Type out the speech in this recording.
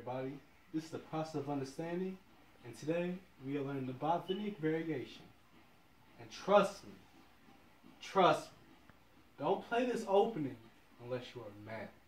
everybody. This is the process of understanding, and today we are learning the Botvinnik variation. And trust me, don't play this opening unless you are mad.